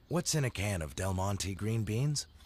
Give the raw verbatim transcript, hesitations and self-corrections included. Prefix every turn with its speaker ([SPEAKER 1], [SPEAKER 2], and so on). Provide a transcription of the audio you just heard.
[SPEAKER 1] What's in a can of Del Monte green beans?